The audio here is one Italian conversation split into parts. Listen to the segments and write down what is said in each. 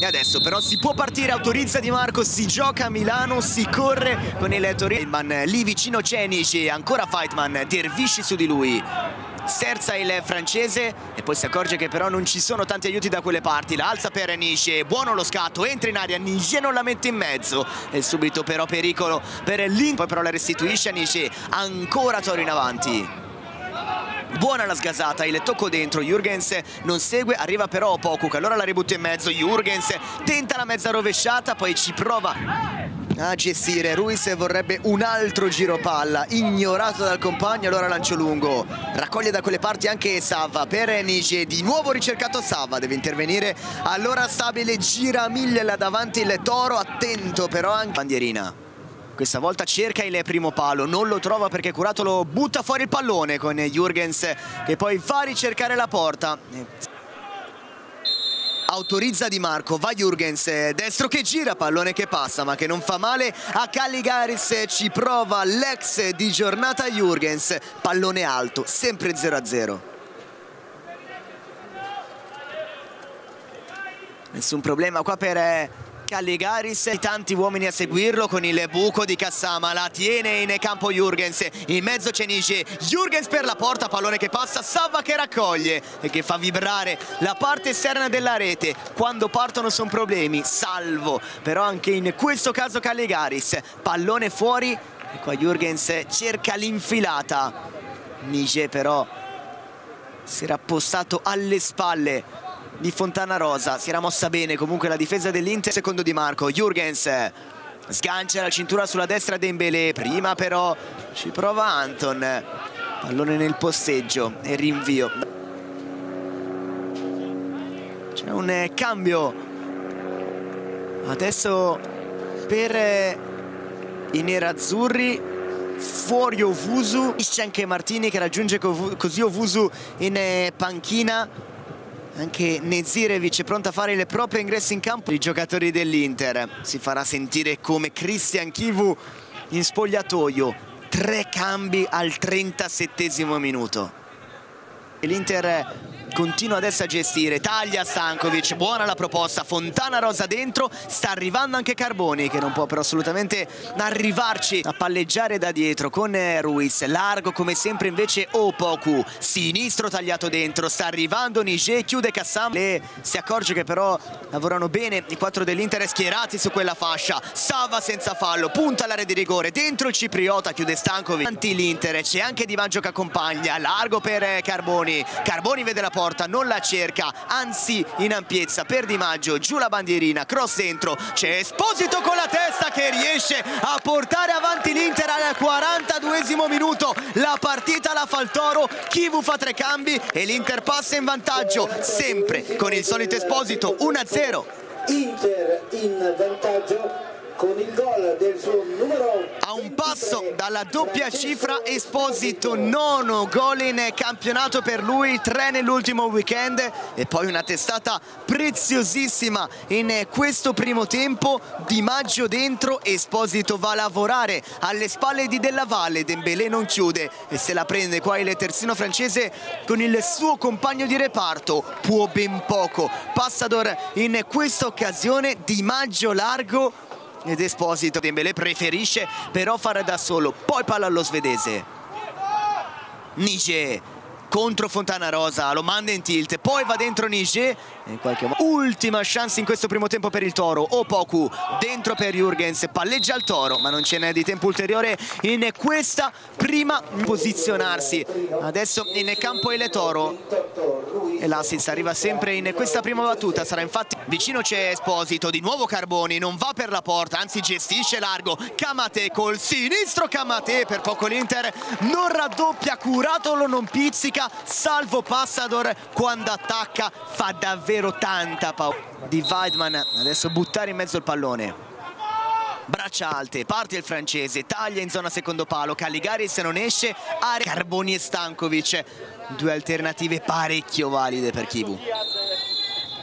E adesso però si può partire, autorizza Di Marco, si gioca a Milano, si corre con il Torino. Lì vicino c'è Nishi, ancora Fightman, Dervishi su di lui. Sterza il francese e poi si accorge che però non ci sono tanti aiuti da quelle parti. La alza per Nishi, buono lo scatto, entra in aria, Nishi non la mette in mezzo e subito però pericolo per l'Inter. Poi però la restituisce a Nishi, ancora Toro in avanti. Buona la sgasata, il tocco dentro, Jürgens non segue, arriva però Opoku, che allora la ributta in mezzo. Jürgens tenta la mezza rovesciata, poi ci prova a gestire. Ruiz vorrebbe un altro giro palla, ignorato dal compagno, allora lancio lungo. Raccoglie da quelle parti anche Savva per Nishi, di nuovo ricercato Savva, deve intervenire. Allora stabile, gira mille là davanti il Toro, attento però anche bandierina. Questa volta cerca il primo palo, non lo trova perché Curato lo butta fuori il pallone con Jürgens che poi va a ricercare la porta. Autorizza Di Marco, va Jürgens, destro che gira, pallone che passa ma che non fa male a Caligaris, ci prova l'ex di giornata Jürgens, pallone alto, sempre 0-0. Nessun problema qua per Caligaris, tanti uomini a seguirlo con il buco di Kassama, la tiene in campo Jürgens, in mezzo c'è Nishi, Jürgens per la porta, pallone che passa, Savva che raccoglie e che fa vibrare la parte esterna della rete. Quando partono sono problemi, salvo però anche in questo caso Caligaris, pallone fuori e qua Jürgens cerca l'infilata. Nishi però si era appostato alle spalle di Fontanarosa, si era mossa bene comunque la difesa dell'Inter. Secondo Di Marco, Jürgens sgancia la cintura sulla destra Dembélé, prima però ci prova Anton, pallone nel posteggio e rinvio. C'è un cambio adesso per i nerazzurri, fuori Ovusu, c'è anche Martini che raggiunge così Ovusu in panchina. Anche Nezirevic è pronto a fare il proprio ingresso in campo. I giocatori dell'Inter si farà sentire come Christian Chivu in spogliatoio. 3 cambi al 37esimo minuto. E l'Inter continua adesso a gestire, taglia Stankovic, buona la proposta, Fontanarosa dentro, sta arrivando anche Carboni che non può però assolutamente arrivarci a palleggiare da dietro con Ruiz, largo come sempre invece Opoku, sinistro tagliato dentro, sta arrivando Nishi, chiude Kassam, si accorge che però lavorano bene i 4 dell'Inter schierati su quella fascia. Savva senza fallo, punta all'area di rigore, dentro il cipriota, chiude Stankovic, avanti l'Inter, c'è anche Di Maggio che accompagna, largo per Carboni, Carboni vede la porta, non la cerca, anzi in ampiezza per Di Maggio, giù la bandierina, cross dentro, c'è Esposito con la testa che riesce a portare avanti l'Inter al 42esimo minuto. La partita la fa il Toro, Chivu fa 3 cambi e l'Inter passa in vantaggio, sempre con il solito Esposito, 1-0. Inter in vantaggio con il gol del suo numero a un passo dalla doppia cifra Esposito, 9 gol in campionato per lui, 3 nell'ultimo weekend e poi una testata preziosissima in questo primo tempo. Di Maggio dentro, Esposito va a lavorare alle spalle di Della Valle, Dembélé non chiude e se la prende qua il terzino francese con il suo compagno di reparto, può ben poco. Passador in questa occasione, Di Maggio largo ed Esposito, Dembélé preferisce però fare da solo, poi palla allo svedese. Nishi contro Fontanarosa, lo manda in tilt, poi va dentro Nishi, in qualche modo ultima chance in questo primo tempo per il Toro. Opoku dentro per Jürgens, palleggia il Toro ma non ce n'è di tempo ulteriore in questa prima posizionarsi. Adesso in campo il Toro e l'assist arriva sempre in questa prima battuta, sarà infatti vicino c'è Esposito, di nuovo Carboni, non va per la porta, anzi gestisce largo, Kamate col sinistro, Kamate per poco l'Inter non raddoppia, Curato lo non pizzica, salvo Passador quando attacca, fa davvero tanta paura di Weidman. Adesso buttare in mezzo il pallone, braccia alte, parte il francese, taglia in zona secondo palo, Caligaris non esce, Carboni e Stankovic, 2 alternative parecchio valide per Chivu.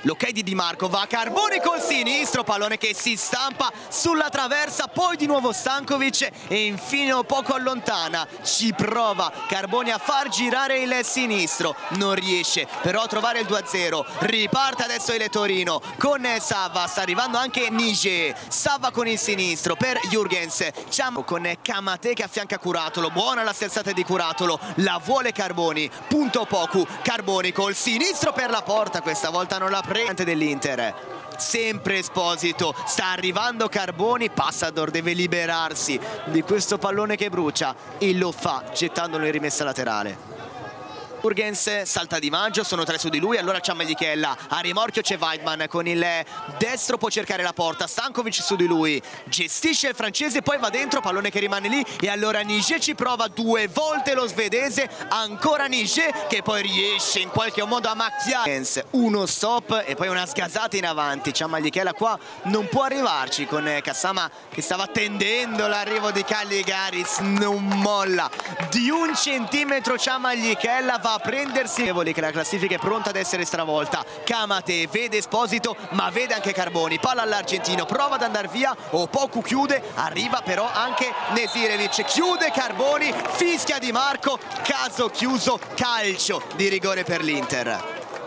l'ok di Di Marco, va Carboni col sinistro, pallone che si stampa sulla traversa, poi di nuovo Stankovic e infine poco allontana, ci prova Carboni a far girare il sinistro, non riesce però a trovare il 2-0, riparte adesso il Torino con Savva, sta arrivando anche Niger, Savva con il sinistro per Jurgens, con Kamate che affianca Curatolo, buona la sterzata di Curatolo, la vuole Carboni, punto Opoku, Carboni col sinistro per la porta, questa volta non la prende dell'Inter, sempre Esposito, sta arrivando Carboni, Passador deve liberarsi di questo pallone che brucia e lo fa gettandolo in rimessa laterale. Jurgens salta Di Maggio, sono 3 su di lui, allora Ciammellichella, a rimorchio c'è Weidman con il destro, può cercare la porta, Stankovic su di lui, gestisce il francese, poi va dentro, pallone che rimane lì e allora Niger ci prova 2 volte lo svedese, ancora Niger che poi riesce in qualche modo a macchiare, uno stop e poi una sgasata in avanti, Ciammellichella qua non può arrivarci con Kassama che stava attendendo l'arrivo di Calligaris, non molla di 1 centimetro Ciammellichella, va a prendersi che la classifica è pronta ad essere stravolta. Kamate vede Esposito ma vede anche Carboni, palla all'argentino, prova ad andare via, Opoku chiude, arriva però anche Nesirevic, chiude Carboni, fischia Di Marco, caso chiuso, calcio di rigore per l'Inter.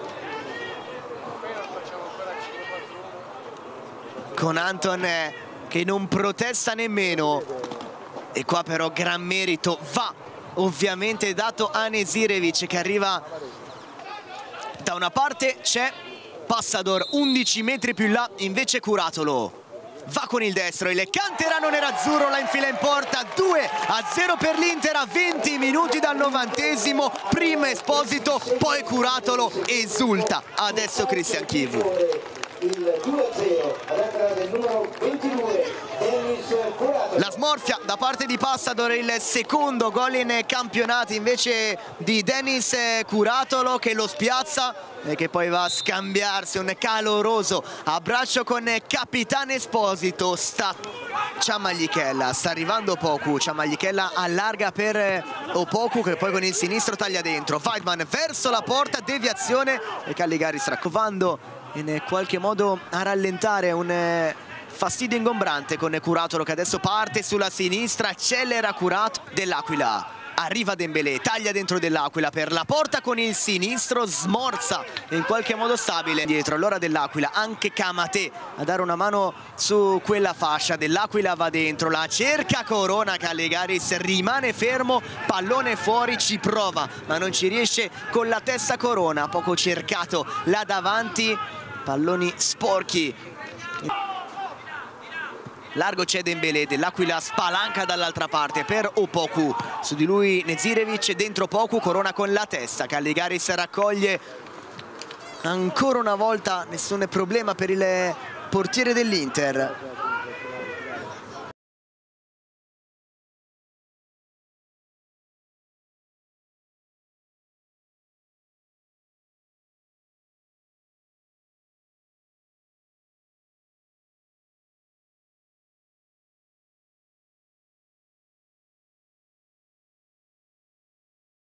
Con Anton che non protesta nemmeno e qua però gran merito va ovviamente dato a Nesirevic che arriva da una parte, c'è Passador 11 metri più in là, invece Curatolo va con il destro, il canterano nerazzurro la infila in porta, 2-0 per l'Inter a 20 minuti dal 90esimo, prima Esposito, poi Curatolo esulta, adesso Christian Chivu. Il 2-0 ad opera del numero 22 Dennis Curatolo. La smorfia da parte di Passador, il secondo gol in campionato invece di Dennis Curatolo che lo spiazza e che poi va a scambiarsi un caloroso abbraccio con capitano Esposito. Sta Ciammellichella, sta arrivando Opoku, Ciammellichella allarga per Opoku che poi con il sinistro taglia dentro, Weidman verso la porta, deviazione e Calligaris raccovando in qualche modo a rallentare, un fastidio ingombrante con Curatolo che adesso parte sulla sinistra, accelera Curatolo, Dell'Aquila, arriva Dembélé, taglia dentro Dell'Aquila per la porta con il sinistro, smorza in qualche modo stabile dietro, allora Dell'Aquila, anche Kamate a dare una mano su quella fascia, Dell'Aquila va dentro, la cerca Corona, Calligaris rimane fermo, pallone fuori, ci prova ma non ci riesce con la testa Corona, poco cercato là davanti, palloni sporchi. Largo c'è Dembélé, Dell'Aquila spalanca dall'altra parte per Opoku, su di lui Nesirevic, dentro Opoku, Corona con la testa, Calligaris raccoglie ancora una volta, nessun problema per il portiere dell'Inter.